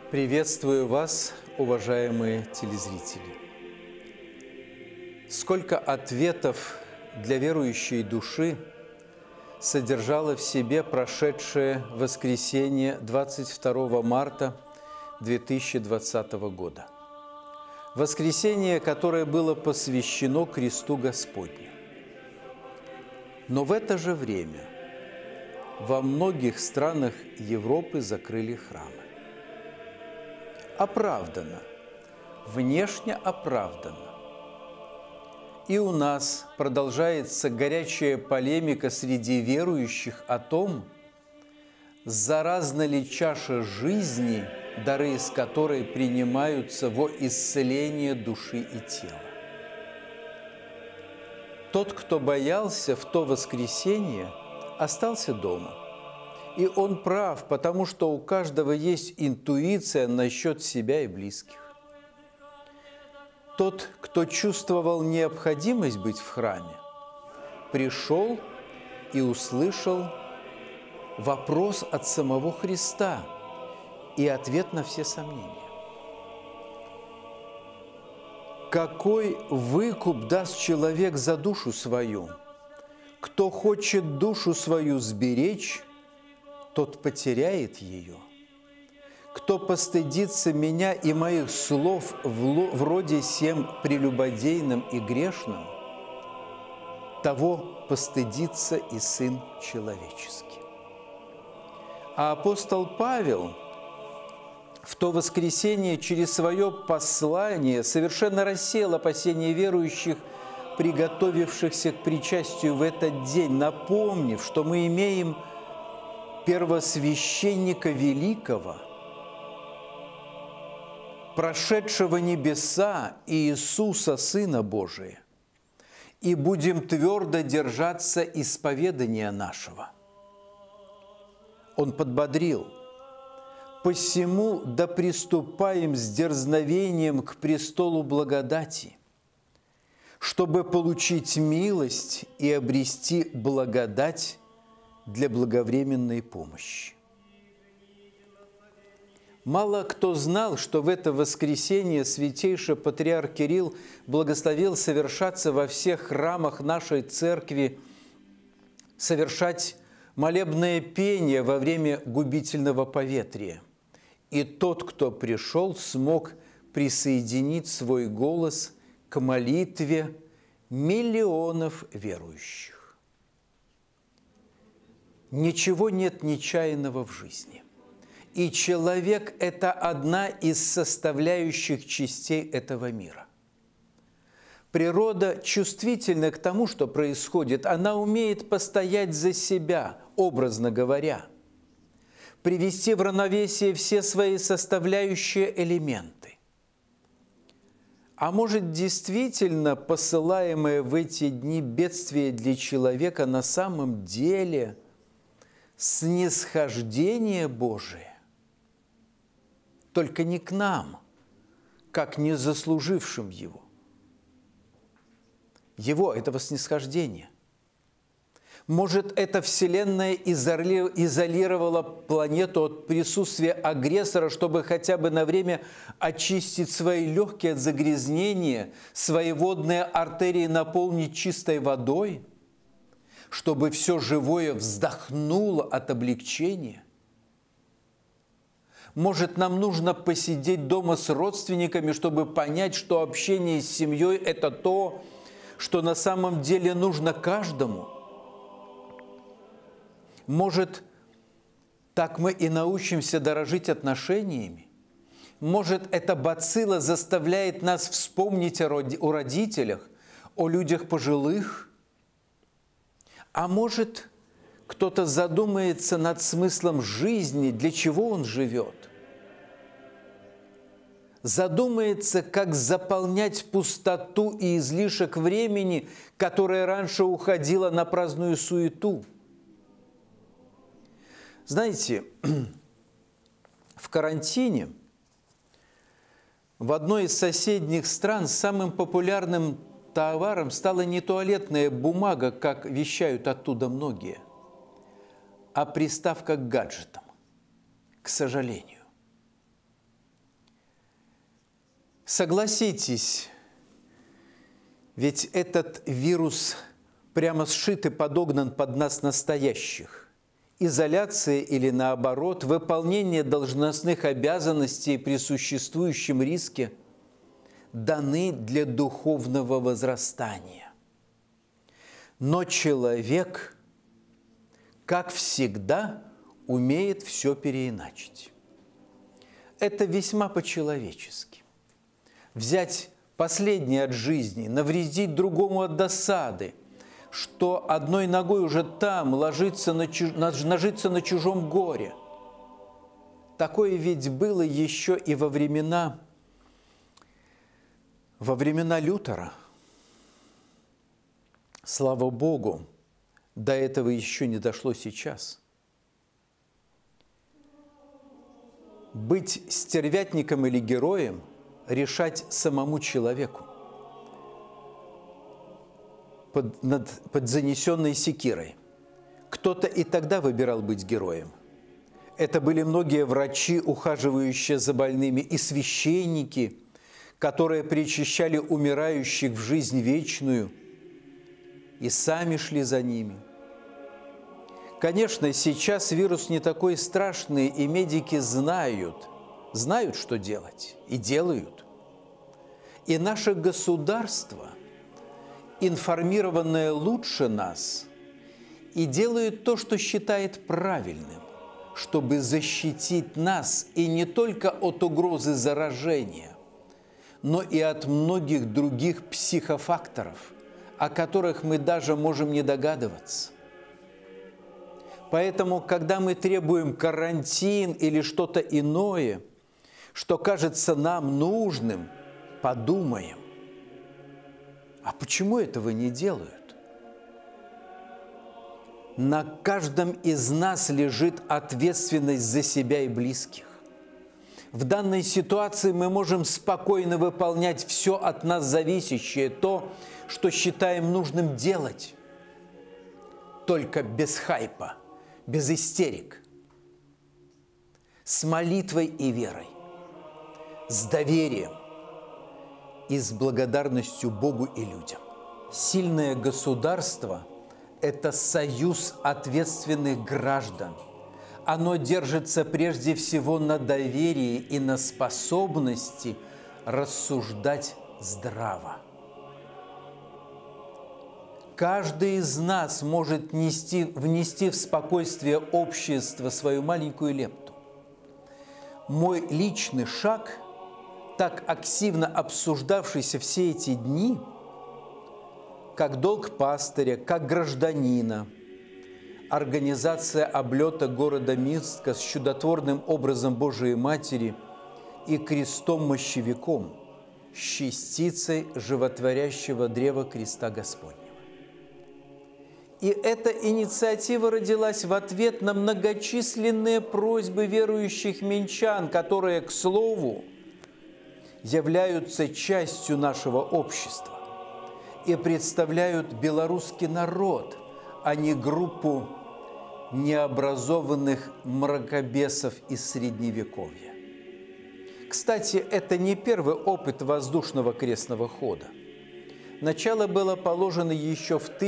Приветствую вас, уважаемые телезрители. Сколько ответов для верующей души содержало в себе прошедшее воскресенье 22 марта 2020 года. Воскресенье, которое было посвящено кресту Господню. Но в это же время во многих странах Европы закрыли храмы. Оправдано, внешне оправдано. И у нас продолжается горячая полемика среди верующих о том, заразна ли чаша жизни, дары из которой принимаются во исцеление души и тела. Тот, кто боялся в то воскресенье, остался дома. И он прав, потому что у каждого есть интуиция насчет себя и близких. Тот, кто чувствовал необходимость быть в храме, пришел и услышал вопрос от самого Христа и ответ на все сомнения. Какой выкуп даст человек за душу свою? Кто хочет душу свою сберечь, тот потеряет ее. Кто постыдится меня и моих слов вроде сем прелюбодейным и грешным, того постыдится и Сын Человеческий. А апостол Павел в то воскресенье через свое послание совершенно рассеял опасения верующих, приготовившихся к причастию в этот день, напомнив, что мы имеем первосвященника великого, прошедшего небеса Иисуса, Сына Божия, и будем твердо держаться исповедания нашего. Он подбодрил: «Посему да приступаем с дерзновением к престолу благодати, чтобы получить милость и обрести благодать для благовременной помощи». Мало кто знал, что в это воскресенье святейший патриарх Кирилл благословил совершаться во всех храмах нашей церкви, совершать молебное пение во время губительного поветрия. И тот, кто пришел, смог присоединить свой голос к молитве миллионов верующих. Ничего нет нечаянного в жизни. И человек – это одна из составляющих частей этого мира. Природа чувствительна к тому, что происходит. Она умеет постоять за себя, образно говоря, привести в равновесие все свои составляющие элементы. А может, действительно посылаемое в эти дни бедствие для человека на самом деле снисхождение Божие, только не к нам, как не заслужившим его. Его, этого снисхождения. Может, эта Вселенная изолировала планету от присутствия агрессора, чтобы хотя бы на время очистить свои легкие от загрязнения, свои водные артерии наполнить чистой водой, чтобы все живое вздохнуло от облегчения? Может, нам нужно посидеть дома с родственниками, чтобы понять, что общение с семьей – это то, что на самом деле нужно каждому? Может, так мы и научимся дорожить отношениями? Может, эта бацилла заставляет нас вспомнить о родителях, о людях пожилых? А может, кто-то задумается над смыслом жизни, для чего он живет? Задумается, как заполнять пустоту и излишек времени, которое раньше уходило на праздную суету. Знаете, в карантине в одной из соседних стран самым популярным товаром стала не туалетная бумага, как вещают оттуда многие, а приставка к гаджетам, к сожалению. Согласитесь, ведь этот вирус прямо сшит и подогнан под нас настоящих. Изоляция или, наоборот, выполнение должностных обязанностей при существующем риске даны для духовного возрастания. Но человек, как всегда, умеет все переиначить. Это весьма по-человечески. Взять последнее от жизни, навредить другому от досады, что одной ногой уже там, нажиться на чужом горе. Такое ведь было еще и во времена Лютера. Слава Богу, до этого еще не дошло сейчас. Быть стервятником или героем решать самому человеку под занесенной секирой. Кто-то и тогда выбирал быть героем. Это были многие врачи, ухаживающие за больными, и священники, которые причащали умирающих в жизнь вечную, и сами шли за ними. Конечно, сейчас вирус не такой страшный, и медики знают, что делать, и делают. И наше государство, информированное лучше нас, и делает то, что считает правильным, чтобы защитить нас и не только от угрозы заражения, но и от многих других психофакторов, о которых мы даже можем не догадываться. Поэтому, когда мы требуем карантин или что-то иное, что кажется нам нужным, подумаем, а почему этого не делают? На каждом из нас лежит ответственность за себя и близких. В данной ситуации мы можем спокойно выполнять все от нас зависящее, то, что считаем нужным делать, только без хайпа, без истерик, с молитвой и верой, с доверием и с благодарностью Богу и людям. Сильное государство – это союз ответственных граждан. Оно держится прежде всего на доверии и на способности рассуждать здраво. Каждый из нас может внести в спокойствие общества свою маленькую лепту. Мой личный шаг, так активно обсуждавшийся все эти дни, как долг пастыря, как гражданина, организация облета города Минска с чудотворным образом Божией Матери и крестом-мощевиком, с частицей животворящего древа креста Господня. И эта инициатива родилась в ответ на многочисленные просьбы верующих минчан, которые, к слову, являются частью нашего общества и представляют белорусский народ, а не группу необразованных мракобесов из Средневековья. Кстати, это не первый опыт воздушного крестного хода. Начало было положено еще в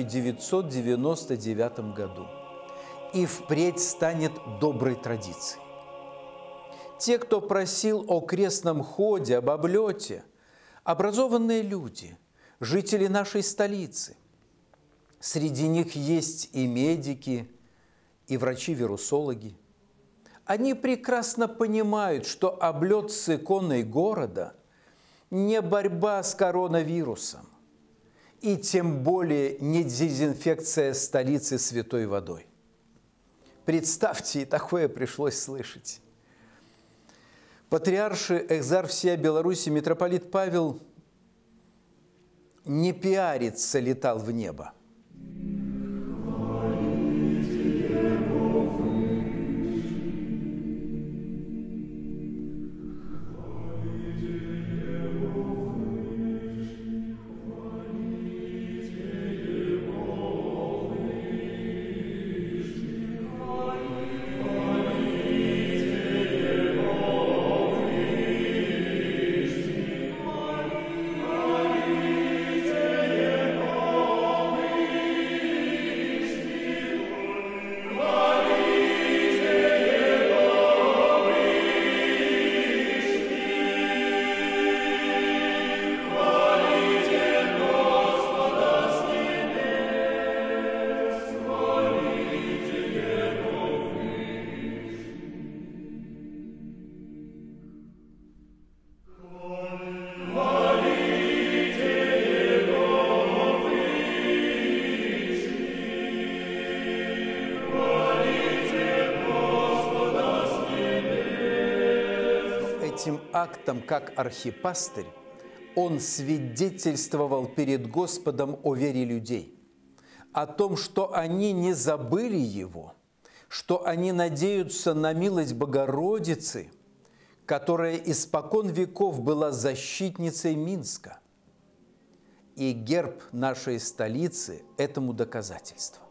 1999 году и впредь станет доброй традицией. Те, кто просил о крестном ходе, об облете, образованные люди, жители нашей столицы. Среди них есть и медики, и врачи-вирусологи. Они прекрасно понимают, что облет с иконой города – не борьба с коронавирусом, и тем более не дезинфекция столицы святой водой. Представьте, и такое пришлось слышать. Патриарший экзарх всея Беларуси митрополит Павел не пиариться летал в небо. этим актом, как архипастырь, он свидетельствовал перед Господом о вере людей, о том, что они не забыли Его, что они надеются на милость Богородицы, которая испокон веков была защитницей Минска. И герб нашей столицы этому доказательство.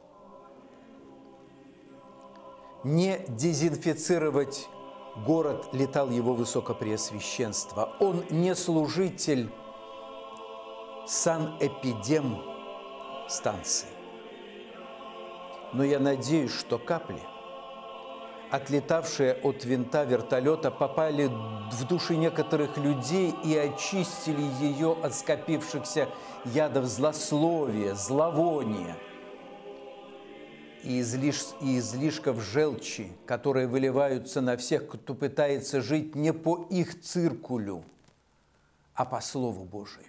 Не дезинфицировать город летал его высокопреосвященство. Он не служитель санэпидемстанции. Но я надеюсь, что капли, отлетавшие от винта вертолета, попали в души некоторых людей и очистили ее от скопившихся ядов злословия, зловония и излишков желчи, которые выливаются на всех, кто пытается жить не по их циркулю, а по Слову Божию.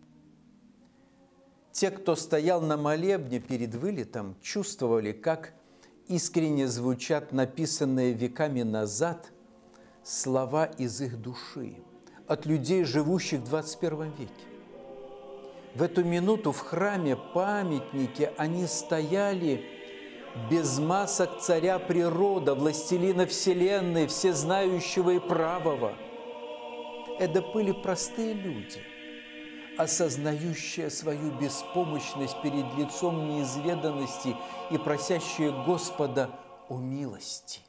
Те, кто стоял на молебне перед вылетом, чувствовали, как искренне звучат написанные веками назад слова из их души, от людей, живущих в 21 веке. В эту минуту в храме памятники они стояли без масок царя природа, властелина вселенной, всезнающего и правого. Это были простые люди, осознающие свою беспомощность перед лицом неизведанности и просящие Господа о милости.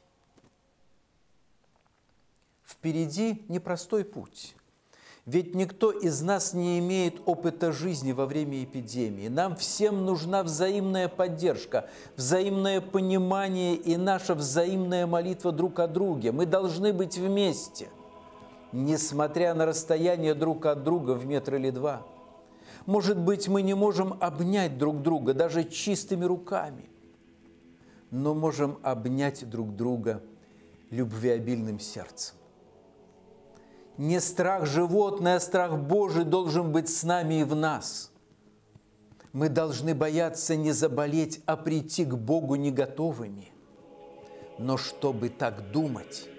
Впереди непростой путь. Ведь никто из нас не имеет опыта жизни во время эпидемии. Нам всем нужна взаимная поддержка, взаимное понимание и наша взаимная молитва друг о друге. Мы должны быть вместе, несмотря на расстояние друг от друга в метр или два. Может быть, мы не можем обнять друг друга даже чистыми руками, но можем обнять друг друга любвеобильным сердцем. Не страх животный, а страх Божий должен быть с нами и в нас. Мы должны бояться не заболеть, а прийти к Богу не готовыми. Но чтобы так думать,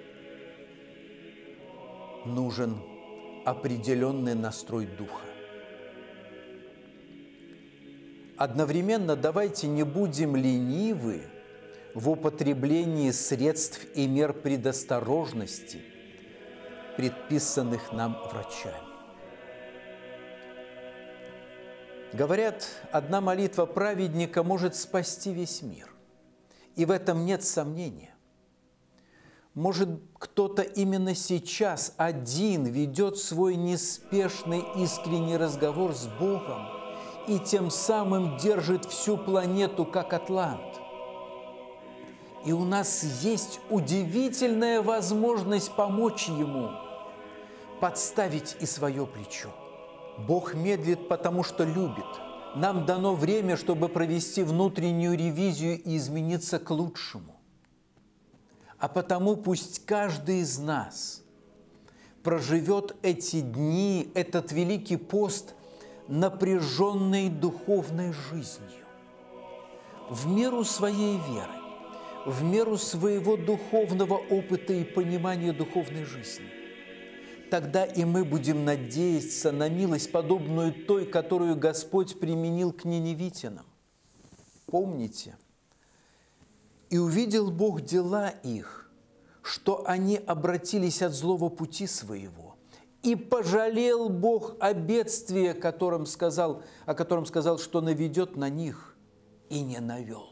нужен определенный настрой духа. Одновременно давайте не будем ленивы в употреблении средств и мер предосторожности, предписанных нам врачами. Говорят, одна молитва праведника может спасти весь мир. И в этом нет сомнения. Может, кто-то именно сейчас один ведет свой неспешный искренний разговор с Богом и тем самым держит всю планету как атлант. И у нас есть удивительная возможность помочь ему, подставить и свое плечо. Бог медлит, потому что любит. Нам дано время, чтобы провести внутреннюю ревизию и измениться к лучшему. А потому пусть каждый из нас проживет эти дни, этот Великий пост напряженной духовной жизнью, в меру своей веры, в меру своего духовного опыта и понимания духовной жизни. Тогда и мы будем надеяться на милость, подобную той, которую Господь применил к ниневитянам. Помните, и увидел Бог дела их, что они обратились от злого пути своего, и пожалел Бог о бедствии, о котором сказал, что наведет на них, и не навел.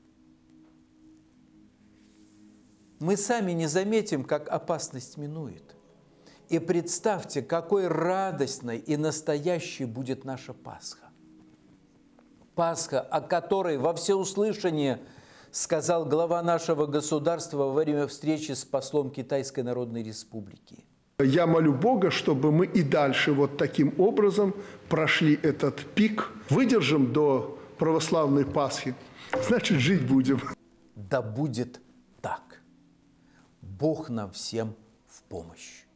Мы сами не заметим, как опасность минует. И представьте, какой радостной и настоящей будет наша Пасха. Пасха, о которой во всеуслышание сказал глава нашего государства во время встречи с послом Китайской Народной Республики. Я молю Бога, чтобы мы и дальше вот таким образом прошли этот пик, выдержим до православной Пасхи, значит, жить будем. Да будет так. Бог нам всем в помощь.